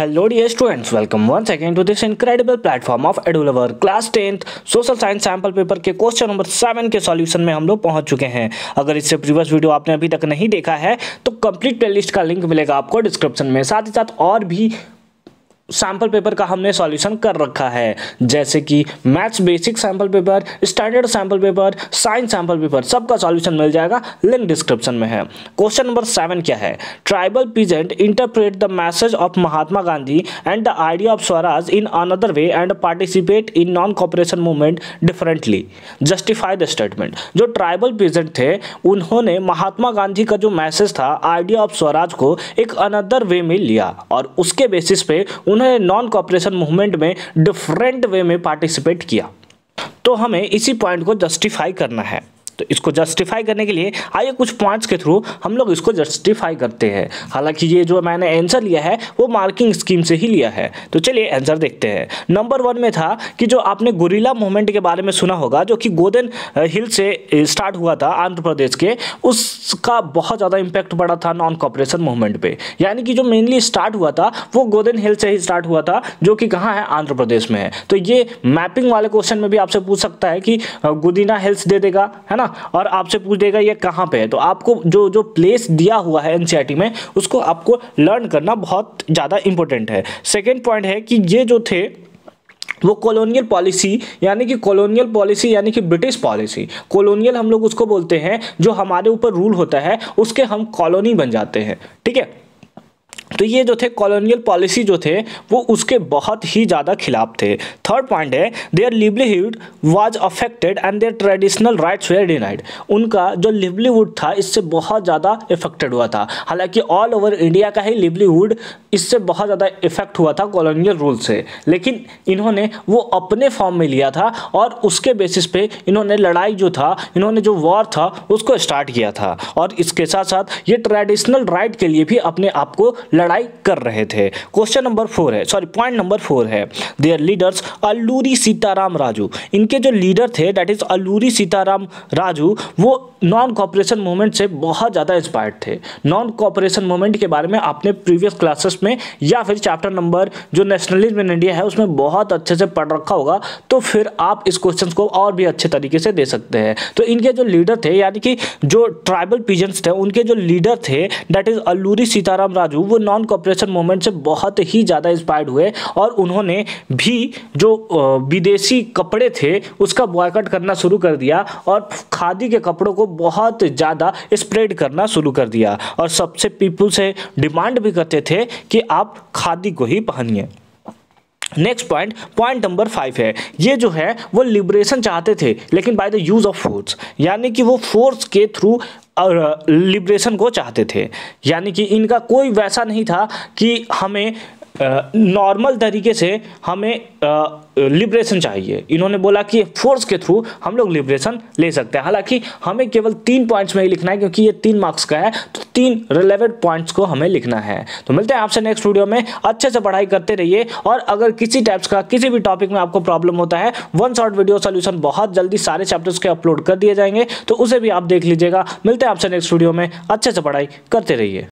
Hello dear students, welcome once again to this incredible platform of EduLover class 10th social science sample paper के question number 7 के solution में हम लोग पहुंच चुके हैं। अगर इससे प्रीवियस वीडियो आपने अभी तक नहीं देखा है तो कंप्लीट प्लेलिस्ट का लिंक मिलेगा आपको डिस्क्रिप्शन में। साथ ही साथ और भी सैम्पल पेपर का हमने सॉल्यूशन कर रखा है, जैसे कि maths basic sample paper, standard sample paper, science sample paper, सबका सॉल्यूशन मिल जाएगा, लिंक डिस्क्रिप्शन में है। क्वेश्चन नंबर 7 क्या है? Tribal peasant interpret the message of Mahatma Gandhi and the idea of Swaraj in another way and participate in non cooperation movement differently, justify the statement. जो tribal peasant थे उन्होंने महात्मा गांधी का जो मैसेज था आइडिया ऑफ स्वराज को एक अनदर वे में लिया और उसके बेसिस पे उन्होंने नॉन कॉपरेशन मूवमेंट में डिफरेंट वे में पार्टिसिपेट किया। तो हमें इसी पॉइंट को जस्टिफाई करना है। तो इसको जस्टिफाई करने के लिए आइए कुछ पॉइंट्स के थ्रू हम लोग इसको जस्टिफाई करते हैं। हालांकि ये जो मैंने आंसर लिया है वो मार्किंग स्कीम से ही लिया है। तो चलिए आंसर देखते हैं। नंबर 1 में था कि जो आपने गुरिल्ला मूवमेंट के बारे में सुना होगा, जो कि गोल्डन हिल से स्टार्ट हुआ था आंध्र प्रदेश के, उसका बहुत ज़्यादा इम्पैक्ट पड़ा था नॉन कॉपरेशन मूवमेंट पे। यानी कि जो मेनली स्टार्ट हुआ था वो गोल्डन हिल से ही स्टार्ट हुआ था, जो कि कहाँ है? आंध्र प्रदेश में है। तो ये मैपिंग वाले क्वेश्चन में भी आपसे पूछ सकता है कि गुदिना हिल्स दे देगा, है ना, और आपसे पूछ देगा ये कहाँ पे है। तो आपको जो जो प्लेस दिया हुआ है एनसीईआरटी में उसको आपको लर्न करना बहुत ज़्यादा इंपॉर्टेंट है। सेकेंड पॉइंट है कि ये जो थे वो कॉलोनियल पॉलिसी यानी कि ब्रिटिश पॉलिसी। कॉलोनियल हम लोग उसको बोलते हैं जो हमारे ऊपर रूल होता है उसके हम कॉलोनी बन जाते हैं, ठीक है। तो ये जो थे कॉलोनियल पॉलिसी जो थे वो उसके बहुत ही ज़्यादा खिलाफ थे। थर्ड पॉइंट है their livelihood was affected and their traditional rights were denied. उनका जो लिवलीहुड था इससे बहुत ज़्यादा इफेक्टेड हुआ था। हालांकि ऑल ओवर इंडिया का ही लिवलीहुड इससे बहुत ज़्यादा इफेक्ट हुआ था कॉलोनियल रूल से, लेकिन इन्होंने वो अपने फॉर्म में लिया था और उसके बेसिस पे इन्होंने लड़ाई जो था, इन्होंने जो वॉर था उसको स्टार्ट किया था और इसके साथ साथ ये ट्रेडिशनल राइट के लिए भी अपने आप को लड़ाई कर रहे थे। क्वेश्चन नंबर 4 है, सॉरी पॉइंट नंबर 4 है देयर लीडर्स अल्लूरी सीताराम राजू। इनके जो लीडर थे दैट इज अल्लूरी सीताराम राजू, वो नॉन कॉपरेशन मूवमेंट से बहुत ज़्यादा इंस्पायर्ड थे। नॉन कॉपरेशन मूवमेंट के बारे में आपने प्रीवियस क्लासेस में या फिर चैप्टर नंबर जो नेशनलिज्म इन इंडिया है उसमें बहुत अच्छे से पढ़ रखा होगा, तो फिर आप इस क्वेश्चन को और भी अच्छे तरीके से दे सकते हैं। तो इनके जो लीडर थे यानी कि जो ट्राइबल पीजेंट्स थे उनके जो लीडर थे दैट इज अल्लूरी सीताराम राजू, वो नॉन कॉपरेशन मूवमेंट से बहुत ही ज़्यादा इंस्पायर्ड हुए और उन्होंने भी जो विदेशी कपड़े थे उसका बॉयकॉट करना शुरू कर दिया और खादी के कपड़ों को बहुत ज़्यादा स्प्रेड करना शुरू कर दिया और सबसे पीपल से डिमांड भी करते थे कि आप खादी को ही पहनिए। नेक्स्ट पॉइंट नंबर 5 है, ये जो है वो लिबरेशन चाहते थे लेकिन by the use of force, यानी कि वो फोर्स के थ्रू और लिबरेशन को चाहते थे। यानी कि इनका कोई वैसा नहीं था कि हमें नॉर्मल तरीके से हमें लिबरेशन चाहिए। इन्होंने बोला कि फोर्स के थ्रू हम लोग लिबरेशन ले सकते हैं। हालांकि हमें केवल 3 पॉइंट्स में ही लिखना है क्योंकि ये 3 मार्क्स का है, तो 3 रिलेवेंट पॉइंट्स को हमें लिखना है। तो मिलते हैं आपसे नेक्स्ट वीडियो में। अच्छे से पढ़ाई करते रहिए और अगर किसी टाइप्स का किसी भी टॉपिक में आपको प्रॉब्लम होता है, वन शॉट वीडियो सोल्यूशन बहुत जल्दी सारे चैप्टर्स के अपलोड कर दिए जाएंगे, तो उसे भी आप देख लीजिएगा। मिलते हैं आपसे नेक्स्ट वीडियो में। अच्छे से पढ़ाई करते रहिए।